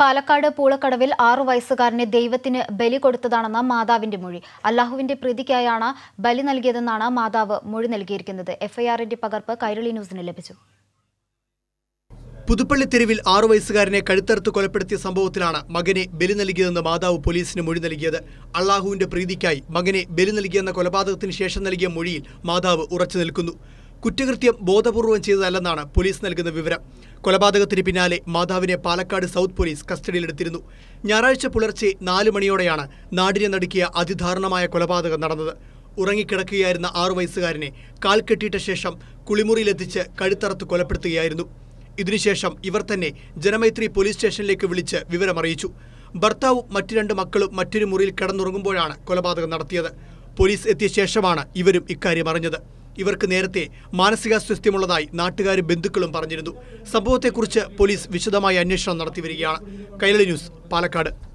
പാലക്കാട് പൂളക്കടവിൽ 6 വയസ്സുകാരനെ ദൈവത്തിന് ബലി കൊടുത്തതാണെന്ന മാതാവിന്റെ മൊഴി. അല്ലാഹുവിന്റെ പ്രീതിക്കായാണ് ബലി നൽകിയതെന്നാണ് മാതാവ് മൊഴി നൽകിയിരിക്കുന്നത്. എഫ്ഐആറിന്റെ പകർപ്പ് കൈരളി ന്യൂസിന് ലഭിച്ചു. പുതുപ്പള്ളി തെരുവിൽ 6 വയസ്സുകാരനെ കഴുത്തറുത്ത് കൊലപ്പെടുത്തിയ സംഭവത്തിലാണ് മകനെ ബലി നൽകിയതെന്ന് മാതാവ് പോലീസിന് മൊഴി നൽകിയത്. അല്ലാഹുവിന്റെ പ്രീതിക്കായി മകനെ ബലി നൽകിയെന്ന കൊലപാതകത്തിന് ശേഷം നൽകിയ മൊഴിയിൽ മാതാവ് ഉറച്ചു നിൽക്കുന്നു. കുറ്റകൃത്യം ബോധപൂർവം ചെയ്തതല്ലെന്നാണ് പോലീസ് നൽകുന്ന വിവരം. കൊലപാതകത്തിന് പിന്നാലെ മാതാവിനെ പാലക്കാട് സൗത്ത് പോലീസ് കസ്റ്റഡിയിലെടുത്തിരുന്നു. ഞായറാഴ്ച പുലർച്ചെ 4 മണിയോടെയാണ് നാടിനെ നടുക്കിയ അതിദാരുണമായ കൊലപാതകം നടന്നത്. ഉറങ്ങിക്കിടക്കുകയായിരുന്ന 6 വയസ്സുകാരനെ കാൽ കെട്ടിയിട്ട ശേഷം കുളിമുറിയിലെത്തിച്ച് കഴുത്തറുത്ത് കൊലപ്പെടുത്തുകയായിരുന്നു. ഇതിനുശേഷം ഇവർ തന്നെ ജനമൈത്രി പോലീസ് സ്റ്റേഷനിലേക്ക് വിളിച്ച് വിവരമറിയിച്ചു. ഭർത്താവും മറ്റു 2 മക്കളും മറ്റൊരു മുറിയിൽ കിടന്നുറങ്ങുമ്പോഴാണ് കൊലപാതകം നടത്തിയത്. പോലീസ് എത്തിയ ശേഷമാണ് ഇവരും ഇക്കാര്യം അറിഞ്ഞത്. ഇവർക്ക് നേരത്തെ മാനസികാസ്വാസ്ഥ്യമുള്ളതായി നാട്ടുകാരും ബന്ധുക്കളും പറഞ്ഞിരുന്നു. സംഭവത്തെക്കുറിച്ച് പോലീസ് വിശദമായ അന്വേഷണം നടത്തിവരികയാണ്. കൈരളി ന്യൂസ്, പാലക്കാട്.